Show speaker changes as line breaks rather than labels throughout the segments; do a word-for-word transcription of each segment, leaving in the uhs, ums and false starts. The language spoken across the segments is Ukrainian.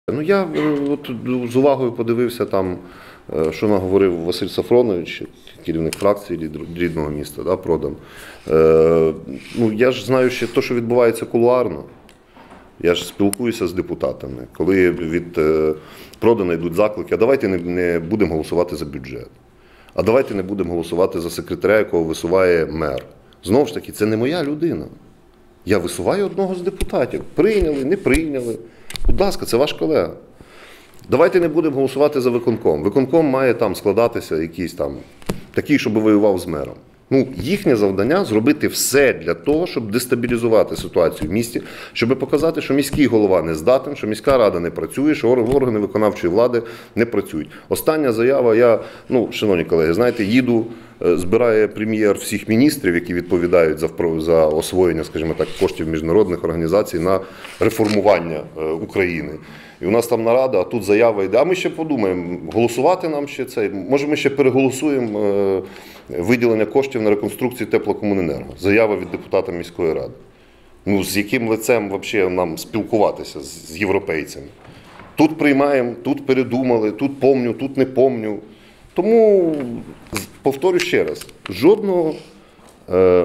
Ну, я от, з увагою подивився, там, що наговорив Василь Сафронович, керівник фракції рідного міста, да, Продан. Е, ну, я ж знаю ще те, що відбувається кулуарно. Я ж спілкуюся з депутатами, коли від е, Продана йдуть заклики, а давайте не, не будемо голосувати за бюджет. А давайте не будемо голосувати за секретаря, якого висуває мер. Знову ж таки, це не моя людина. Я висуваю одного з депутатів. Прийняли, не прийняли. Будь ласка, це ваш колега. Давайте не будемо голосувати за виконком. Виконком має там складатися якийсь там такий, щоб воював з мером. Ну, їхнє завдання – зробити все для того, щоб дестабілізувати ситуацію в місті, щоб показати, що міський голова не здатен, що міська рада не працює, що органи виконавчої влади не працюють. Остання заява, я, ну, шановні колеги, знаєте, їду, збирає прем'єр всіх міністрів, які відповідають за, за освоєння, скажімо так, коштів міжнародних організацій на реформування України. І у нас там нарада, а тут заява йде, а ми ще подумаємо, голосувати нам ще це, може ми ще переголосуємо виділення коштів на реконструкцію теплокомуненерго. Заява від депутата міської ради. Ну, з яким лицем взагалі нам спілкуватися з європейцями? Тут приймаємо, тут передумали, тут помню, тут не помню. Тому, повторю ще раз, жодного е,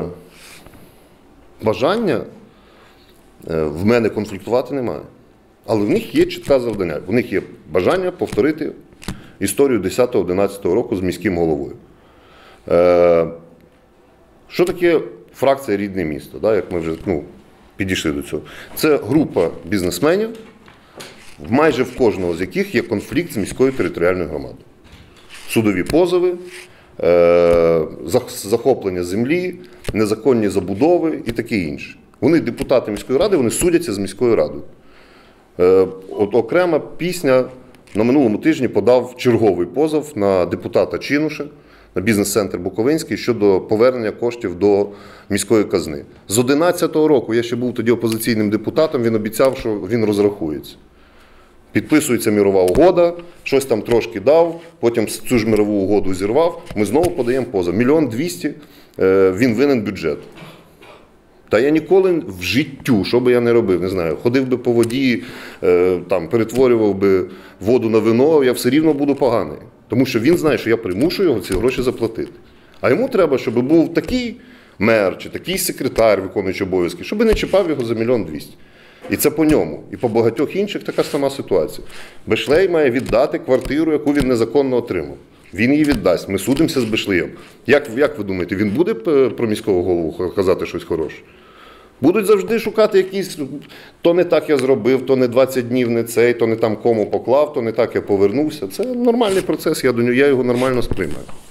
бажання е, в мене конфліктувати немає. Але в них є чітке завдання. В них є бажання повторити історію десятого-одинадцятого року з міським головою. Е, що таке фракція «Рідне місто», да, як ми вже ну, підійшли до цього? Це група бізнесменів, майже в кожного з яких є конфлікт з міською територіальною громадою. Судові позови, е, захоплення землі, незаконні забудови і таке інше. Вони депутати міської ради, вони судяться з міською радою. Е, от окрема пісня на минулому тижні подав черговий позов на депутата Чинуша, на бізнес-центр Буковинський щодо повернення коштів до міської казни. З дві тисячі одинадцятого року, я ще був тоді опозиційним депутатом, він обіцяв, що він розрахується. Підписується мирова угода, щось там трошки дав, потім цю ж мирову угоду зірвав, ми знову подаємо позов. Мільйон двісті він винен бюджету. Та я ніколи в життю, що би я не робив, не знаю, ходив би по воді, там, перетворював би воду на вино, я все рівно буду поганий. Тому що він знає, що я примушую його ці гроші заплатити. А йому треба, щоб був такий мер чи такий секретар, виконуючий обов'язки, щоб не чіпав його за мільйон двісті. І це по ньому. І по багатьох інших така ж сама ситуація. Бешлей має віддати квартиру, яку він незаконно отримав. Він її віддасть. Ми судимося з Бешлеєм. Як, як ви думаєте, він буде про міського голову казати щось хороше? Будуть завжди шукати якісь, то не так я зробив, то не двадцять днів не цей, то не там кому поклав, то не так я повернувся. Це нормальний процес, я, до нього, я його нормально сприймаю.